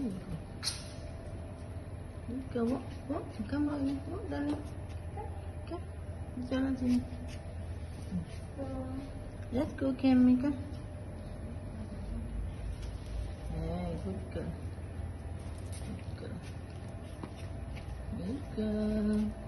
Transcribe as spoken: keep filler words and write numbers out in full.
Good girl. Walk, walk. Come on. Walk, darling. Come. Jalan sini. Let's go, Cammy. Come. Hey, good girl. Good girl. Good girl.